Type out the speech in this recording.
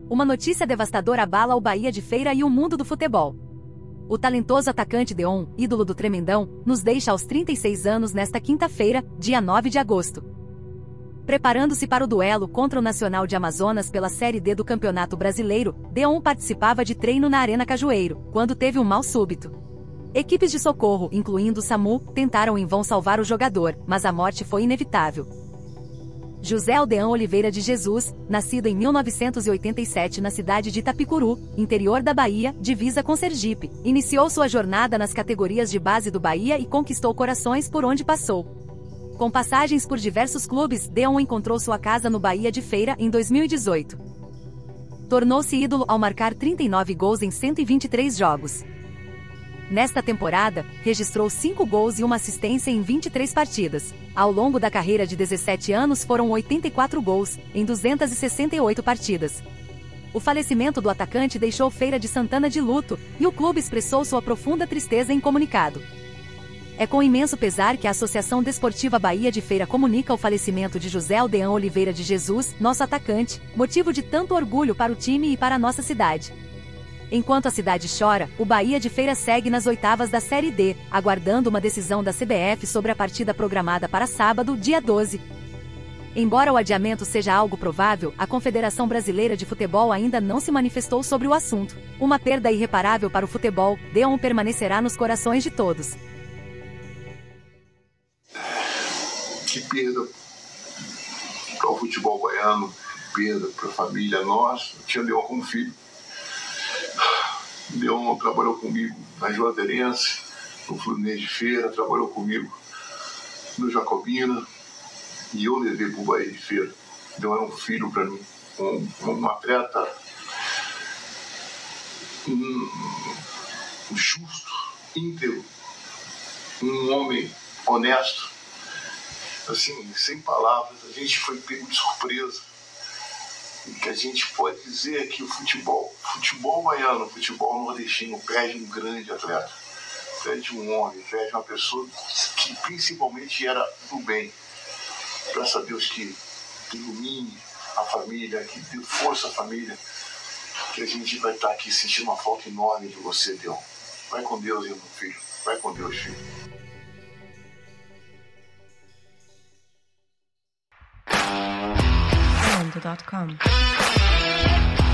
Uma notícia devastadora abala o Bahia de Feira e o mundo do futebol. O talentoso atacante Deon, ídolo do Tremendão, nos deixa aos 36 anos nesta quinta-feira, dia 9 de agosto. Preparando-se para o duelo contra o Nacional de Amazonas pela Série D do Campeonato Brasileiro, Deon participava de treino na Arena Cajueiro, quando teve um mal súbito. Equipes de socorro, incluindo o SAMU, tentaram em vão salvar o jogador, mas a morte foi inevitável. José Aldeão Oliveira de Jesus, nascido em 1987 na cidade de Itapicuru, interior da Bahia, divisa com Sergipe, iniciou sua jornada nas categorias de base do Bahia e conquistou corações por onde passou. Com passagens por diversos clubes, Deon encontrou sua casa no Bahia de Feira em 2018. Tornou-se ídolo ao marcar 39 gols em 123 jogos. Nesta temporada, registrou 5 gols e uma assistência em 23 partidas. Ao longo da carreira de 17 anos foram 84 gols, em 268 partidas. O falecimento do atacante deixou Feira de Santana de luto, e o clube expressou sua profunda tristeza em comunicado. É com imenso pesar que a Associação Desportiva Bahia de Feira comunica o falecimento de José Aldeão Oliveira de Jesus, nosso atacante, motivo de tanto orgulho para o time e para a nossa cidade. Enquanto a cidade chora, o Bahia de Feira segue nas oitavas da Série D, aguardando uma decisão da CBF sobre a partida programada para sábado, dia 12. Embora o adiamento seja algo provável, a Confederação Brasileira de Futebol ainda não se manifestou sobre o assunto. Uma perda irreparável para o futebol, Deon permanecerá nos corações de todos. Que perda para o futebol baiano, que perda para a família nossa. Eu tinha Deon como filho. Deon trabalhou comigo na Juazeirense, no Fluminense de Feira, trabalhou comigo no Jacobina, e eu levei para o Bahia de Feira. Deon era um filho para mim, um atleta justo, íntegro, um homem honesto. Assim, sem palavras, a gente foi pego de surpresa. E que a gente pode dizer é que o futebol baiano, futebol nordestino, perde um grande atleta, perde um homem, perde uma pessoa que principalmente era do bem. Graças a Deus que ilumine a família, que dê força à família, que a gente vai estar aqui sentindo uma falta enorme de você, Deon. Vai com Deus, meu filho. Vai com Deus, filho. Amanda.com